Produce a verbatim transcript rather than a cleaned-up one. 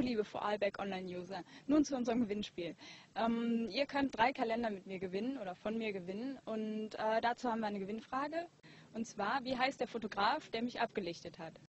liebe Vorarlberg Online-User, nun zu unserem Gewinnspiel. Ähm, ihr könnt drei Kalender mit mir gewinnen oder von mir gewinnen und äh, dazu haben wir eine Gewinnfrage. Und zwar, wie heißt der Fotograf, der mich abgelichtet hat?